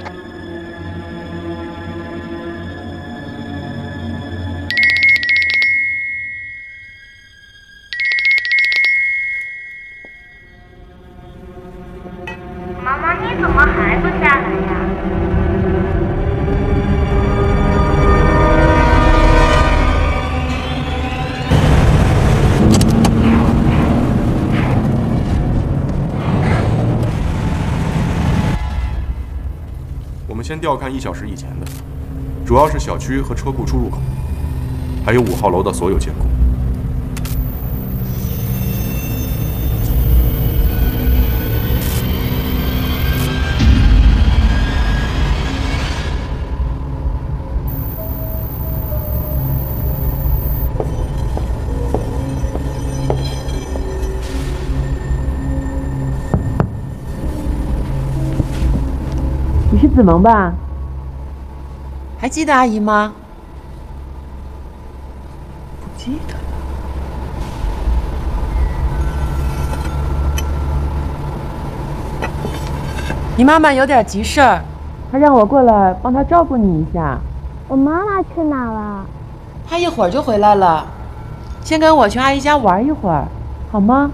妈妈，你怎么还不下来呀？ 我们先调看一小时以前的，主要是小区和车库出入口，还有五号楼的所有监控。 你是子萌吧？还记得阿姨吗？不记得了。你妈妈有点急事儿，她让我过来帮她照顾你一下。 我妈妈去哪了？ 她一会儿就回来了，先跟我去阿姨家玩一会儿，好吗？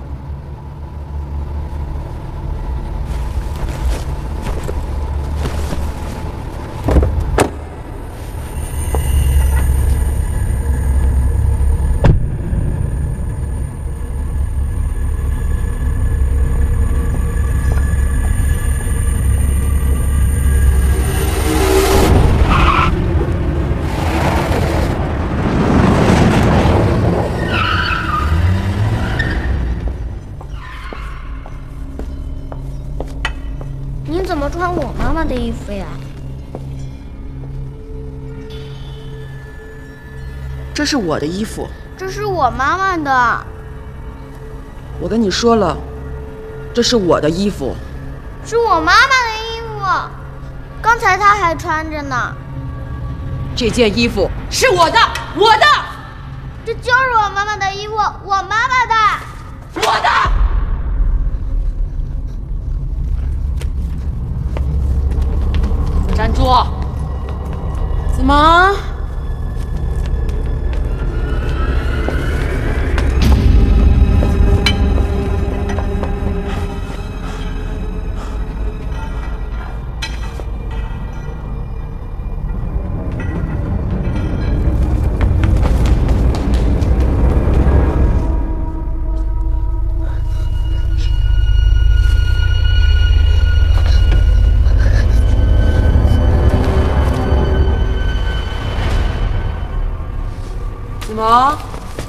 你怎么穿我妈妈的衣服呀？ 这是我的衣服。 这是我妈妈的。 我跟你说了，这是我的衣服。 是我妈妈的衣服，刚才她还穿着呢。 这件衣服是我的，我的。 这就是我妈妈的衣服，我妈妈的。 我的。 说。 子萌。 子萌，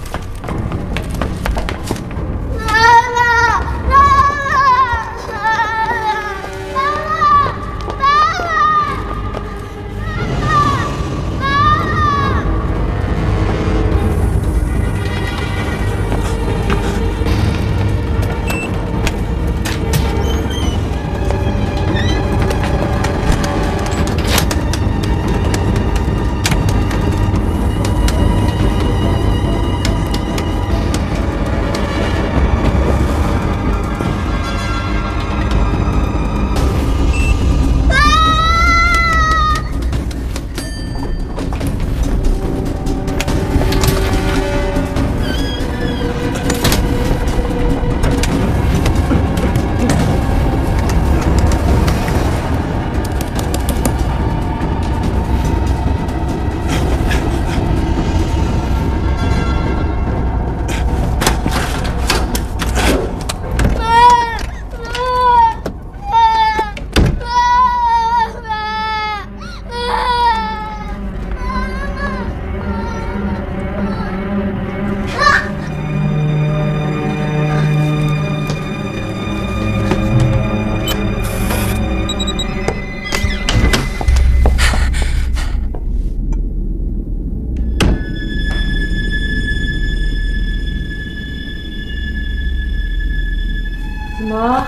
子萌，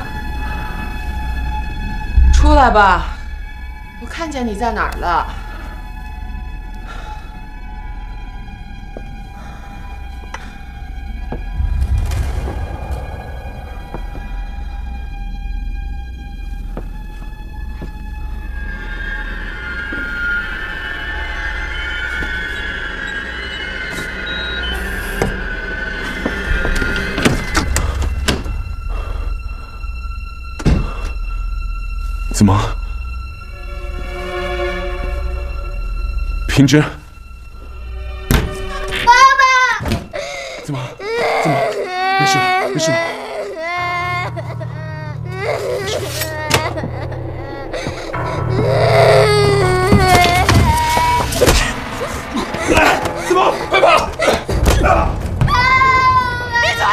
出来吧，我看见你在哪儿了。 子萌，平之， 爸爸， 子萌，子萌，没事了，没事了。 子萌，快跑！ 闭嘴！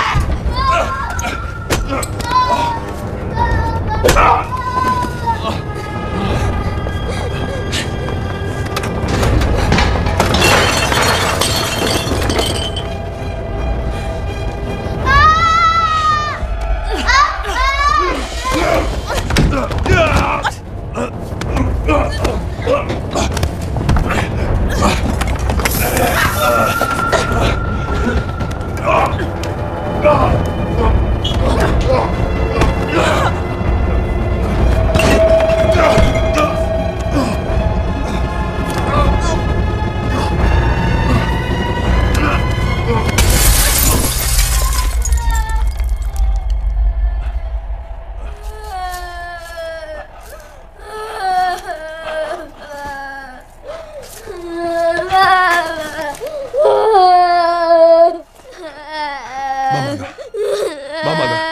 妈妈呢？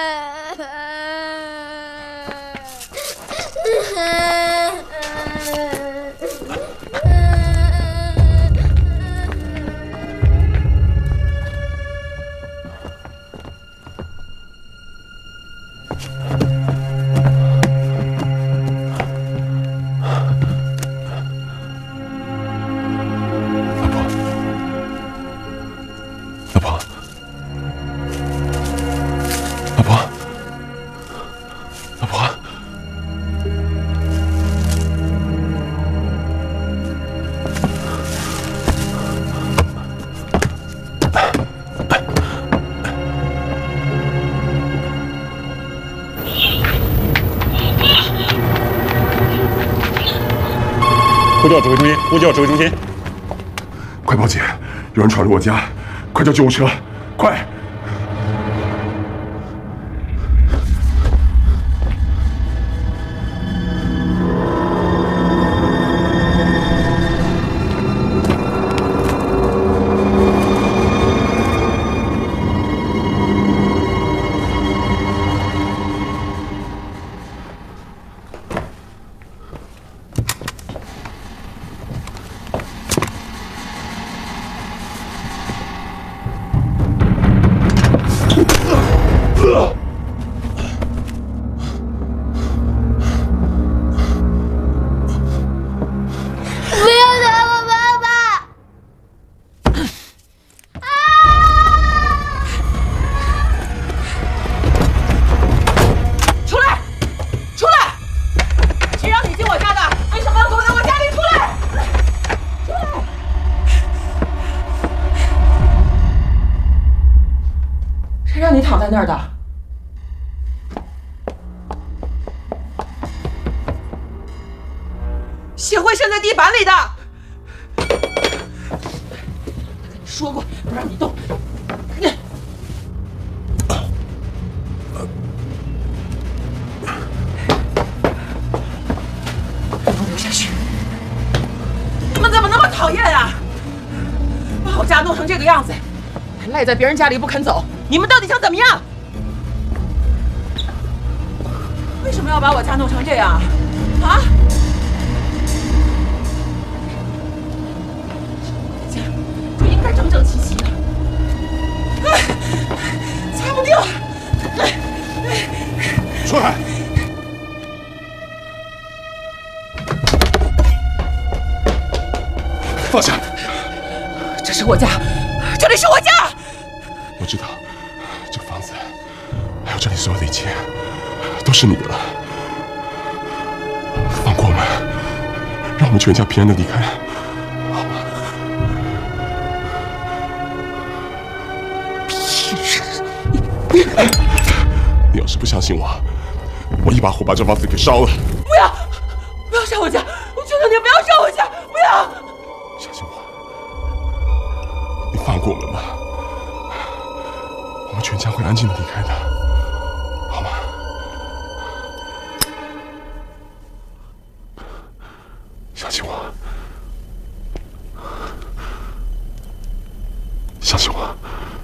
老婆，老婆，老婆， 呼叫指挥中心，呼叫指挥中心。 快报警！有人闯入我家，快叫救护车！快！ 在那儿的， 血会渗在地板里的。 说过不让你动。不能留下去！ 你们怎么那么讨厌啊？把我家弄成这个样子，还赖在别人家里不肯走。 你们到底想怎么样？为什么要把我家弄成这样？啊？家就应该整整齐齐的，哎，擦不掉。 出来！放下！ 这是我家，这里是我家。 我知道。 这里所有的一切都是你的了，放过我们，让我们全家平安的离开，好吗？屁事！你要是不相信我，我一把火把这房子给烧了。 不要！不要上我家！我求求你不要上我家！不要！ 相信我，你放过我们吧，我们全家会安静的离开的。 相信我，相信我。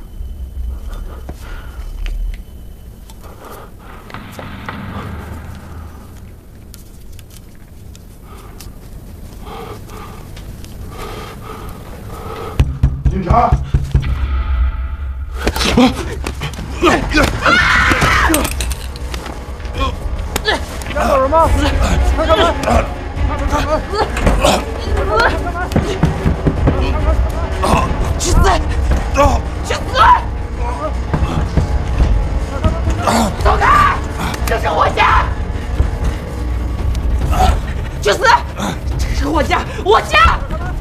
警察！ 你要走什么？快开门！ 去死！去死！走开！这是我家！去死！这是我家，我家！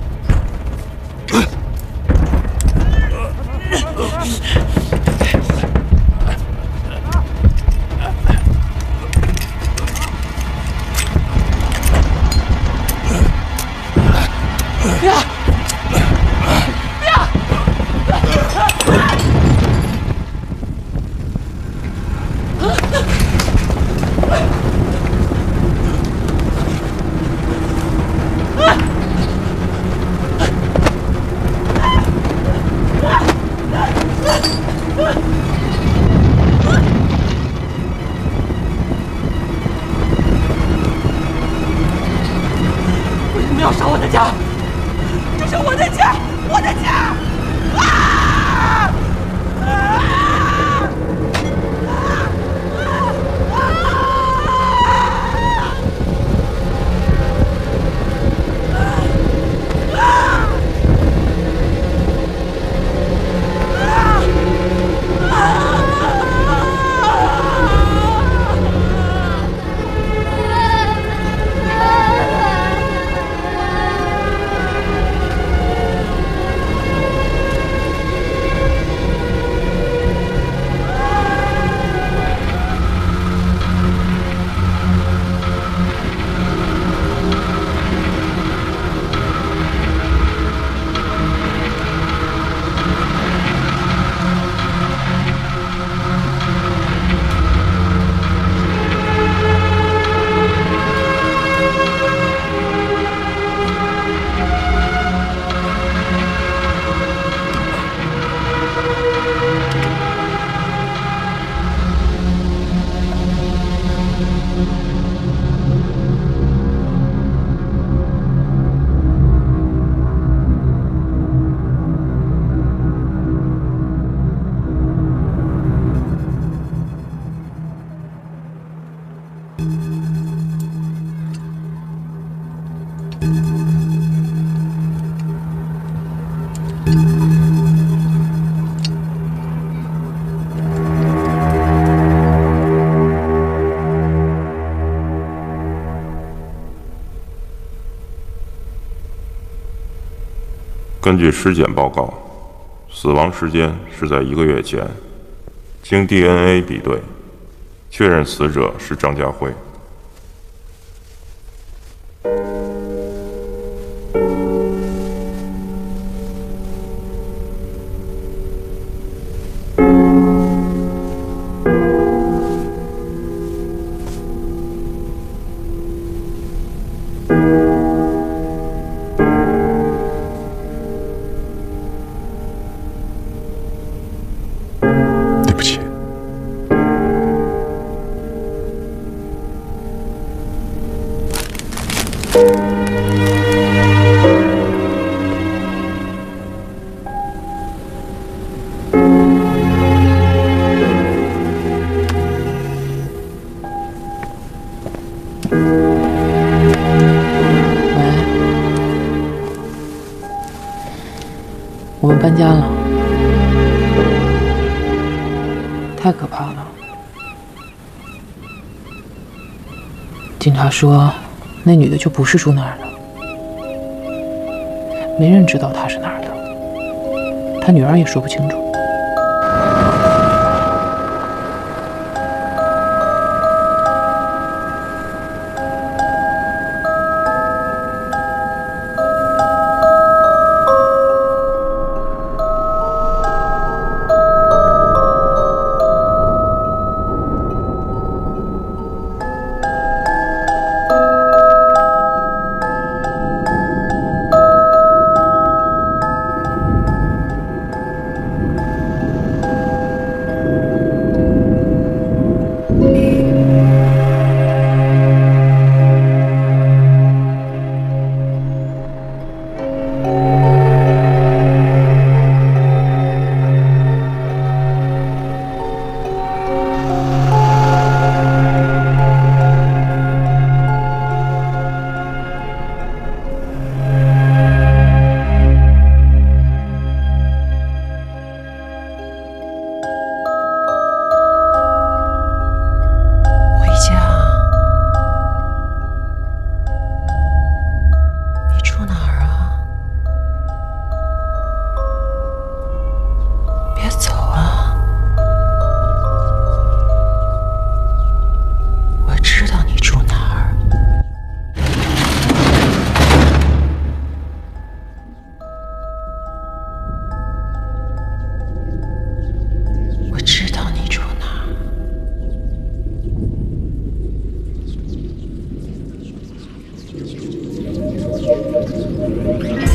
不要！不要！啊！ 根据尸检报告，死亡时间是在一个月前。经 D N A 比对，确认死者是张家辉。 对不起。 我们搬家了，太可怕了。警察说，那女的就不是住那儿的，没人知道她是哪儿的，她女儿也说不清楚。 Thank you.